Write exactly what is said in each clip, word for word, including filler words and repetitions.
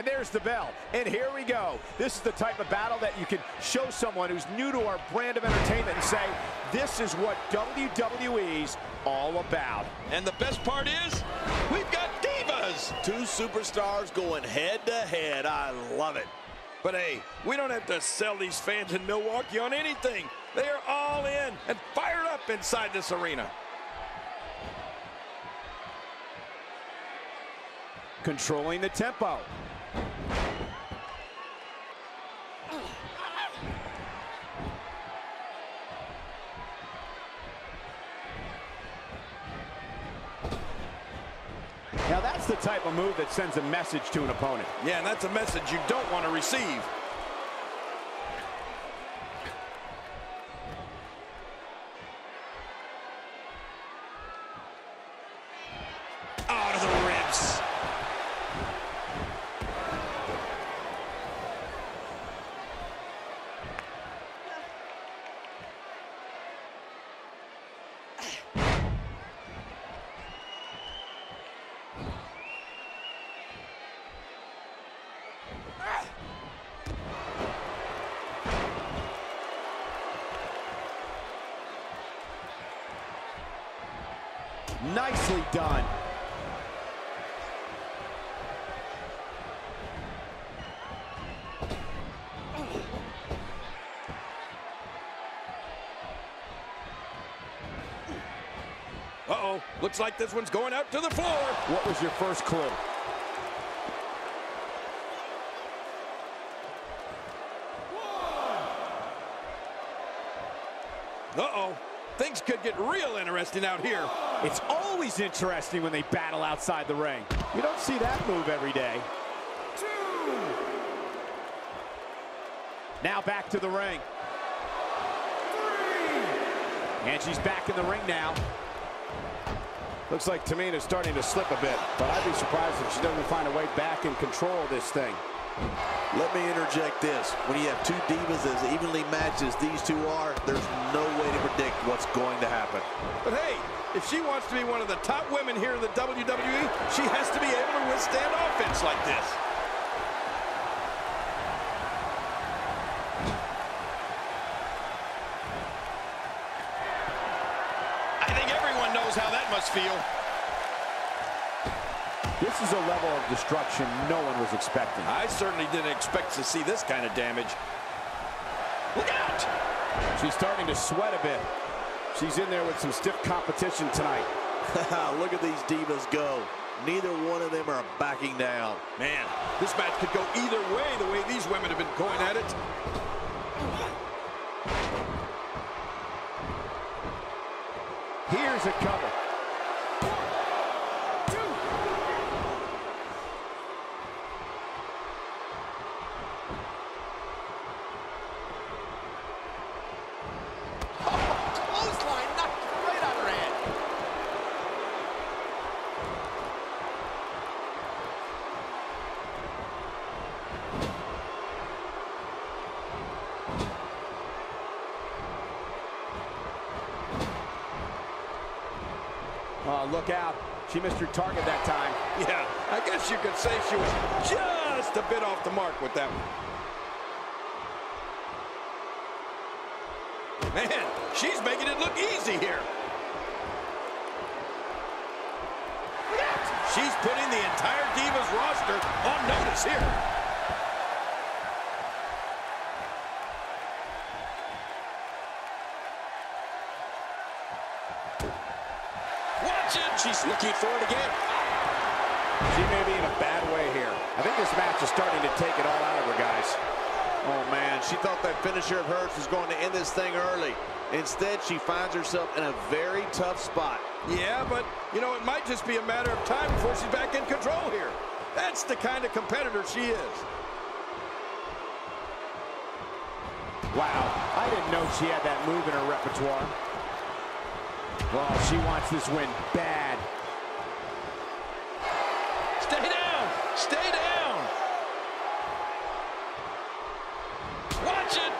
And there's the bell. And here we go. This is the type of battle that you can show someone who's new to our brand of entertainment and say, this is what W W E's all about. And the best part is, we've got divas. Two superstars going head to head. I love it. But hey, we don't have to sell these fans in Milwaukee on anything. They are all in and fired up inside this arena. Controlling the tempo. Now that's the type of move that sends a message to an opponent. Yeah, and that's a message you don't want to receive. Out of the ribs. Nicely done. Uh-oh, looks like this one's going out to the floor. What was your first clue? Uh-oh, things could get real interesting out here. It's always interesting when they battle outside the ring. You don't see that move every day. Two. Now back to the ring. Three. And she's back in the ring now. Looks like Tamina's starting to slip a bit, but I'd be surprised if she doesn't find a way back and control this thing. Let me interject this. When you have two divas as evenly matched as these two are, there's no way to predict what's going to happen. But hey, if she wants to be one of the top women here in the W W E, she has to be able to withstand offense like this. I think everyone knows how that must feel. This is a level of destruction no one was expecting. I certainly didn't expect to see this kind of damage. Look out! She's starting to sweat a bit. She's in there with some stiff competition tonight. Look at these divas go. Neither one of them are backing down. Man, this match could go either way the way these women have been going at it. Here's a cover. Oh, look out. She missed her target that time. Yeah, I guess you could say she was just a bit off the mark with that one. Man, she's making it look easy here. She's putting the entire Divas roster on notice here. Watch it. She's looking for it again. She may be in a bad way here. I think this match is starting to take it all out of her, guys. Oh, man, she thought that finisher of hers was going to end this thing early. Instead, she finds herself in a very tough spot. Yeah, but, you know, it might just be a matter of time before she's back in control here. That's the kind of competitor she is. Wow, I didn't know she had that move in her repertoire. Well, she wants this win bad. Stay down! Stay down! Watch it!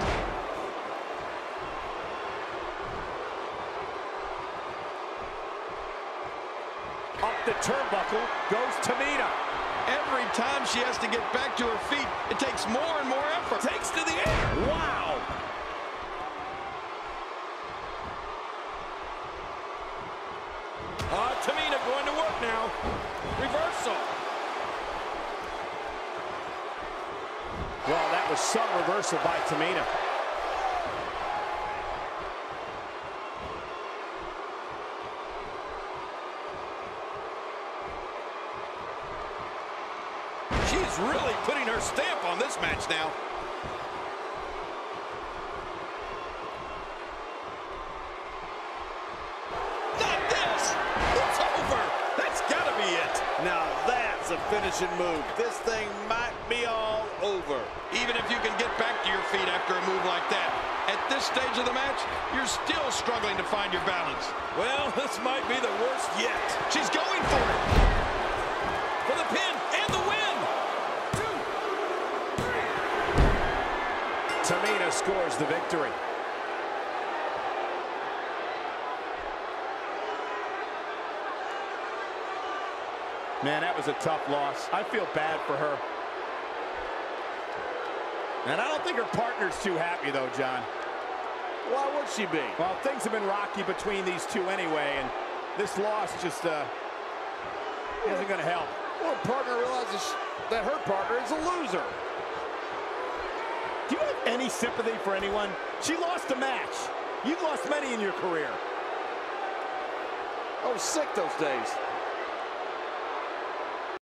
Up the turnbuckle goes Tamina. Every time she has to get back to her feet, it takes more and more effort. Takes to the air. Wow. Uh, Tamina going to work now. Reversal. Well, that was some reversal by Tamina. She's really putting her stamp on this match now. Not this! It's over! That's gotta be it! Now that's a finishing move. This thing might be all over. Even if you can get back to your feet after a move like that, at this stage of the match, you're still struggling to find your balance. Well, this might be the worst yet. She's going for it! For the pin and the win! Two, three. Tamina scores the victory. Man, that was a tough loss. I feel bad for her. And I don't think her partner's too happy, though, John. Why would she be? Well, things have been rocky between these two anyway, and this loss just uh, isn't going to help. Well, her partner realizes that her partner is a loser. Do you have any sympathy for anyone? She lost a match. You've lost many in your career. I was sick those days.